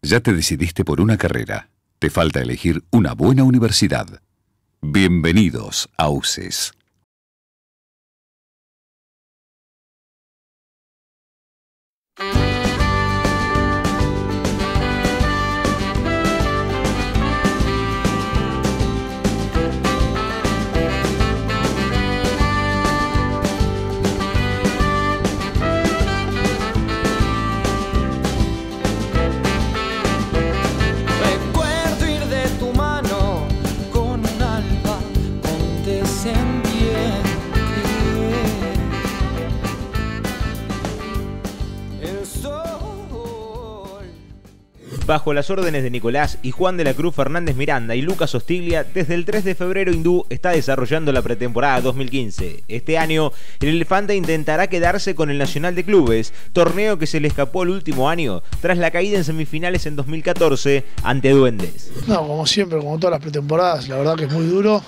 Ya te decidiste por una carrera. Te falta elegir una buena universidad. Bienvenidos a UCES. Bajo las órdenes de Nicolás y Juan de la Cruz Fernández Miranda y Lucas Ostiglia, desde el 3 de febrero Hindú está desarrollando la pretemporada 2015. Este año, el Elefante intentará quedarse con el Nacional de Clubes, torneo que se le escapó el último año tras la caída en semifinales en 2014 ante Duendes. No, como siempre, como todas las pretemporadas, la verdad que es muy duro.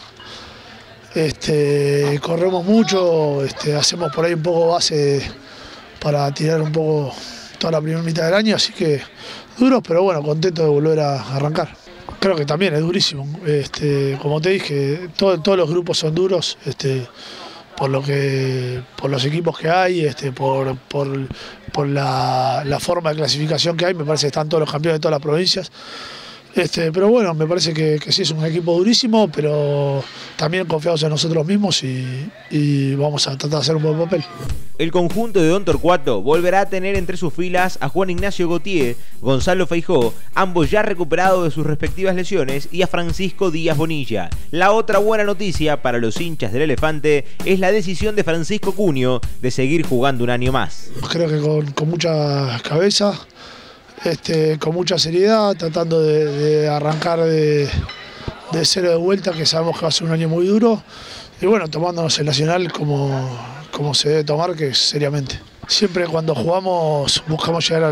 Corremos mucho, hacemos por ahí un poco base para tirar un poco toda la primera mitad del año, así que duros, pero bueno, contento de volver a arrancar. Creo que también es durísimo. Como te dije, todos los grupos son duros, por los equipos que hay, por la forma de clasificación que hay. Me parece que están todos los campeones de todas las provincias. Pero bueno, me parece que sí es un equipo durísimo, pero también confiados en nosotros mismos y vamos a tratar de hacer un buen papel. El conjunto de Don Torcuato volverá a tener entre sus filas a Juan Ignacio Gautier, Gonzalo Feijó, ambos ya recuperados de sus respectivas lesiones, y a Francisco Díaz Bonilla. La otra buena noticia para los hinchas del Elefante es la decisión de Francisco Cunio de seguir jugando un año más. Creo que con mucha cabeza, con mucha seriedad, tratando de arrancar de cero de vuelta, que sabemos que va a ser un año muy duro, y bueno, tomándonos el Nacional como se debe tomar, que es seriamente. Siempre cuando jugamos buscamos llegar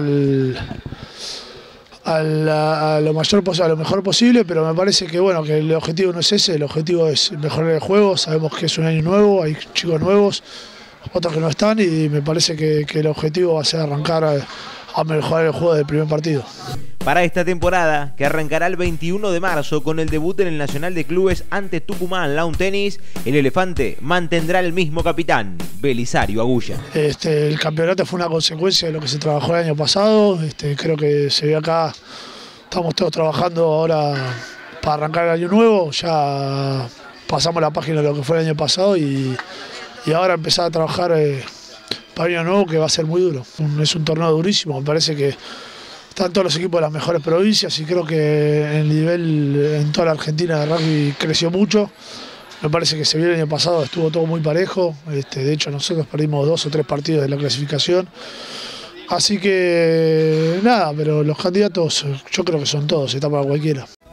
a lo mayor posible, a lo mejor posible, pero me parece que bueno, que el objetivo no es ese, el objetivo es mejorar el juego. Sabemos que es un año nuevo, hay chicos nuevos, otros que no están, y me parece que el objetivo va a ser arrancar a mejorar el juego del primer partido. Para esta temporada, que arrancará el 21 de marzo con el debut en el Nacional de Clubes ante Tucumán Lawn Tennis, el Elefante mantendrá el mismo capitán, Belisario Agulla. El campeonato fue una consecuencia de lo que se trabajó el año pasado. Creo que se ve acá, estamos todos trabajando ahora para arrancar el año nuevo. Ya pasamos la página de lo que fue el año pasado y ahora empezar a trabajar para el año nuevo, que va a ser muy duro. Es un torneo durísimo, me parece que están todos los equipos de las mejores provincias y creo que el nivel en toda la Argentina de rugby creció mucho. Me parece que se vio el año pasado, estuvo todo muy parejo. De hecho, nosotros perdimos 2 o 3 partidos de la clasificación. Así que nada, pero los candidatos yo creo que son todos, está para cualquiera.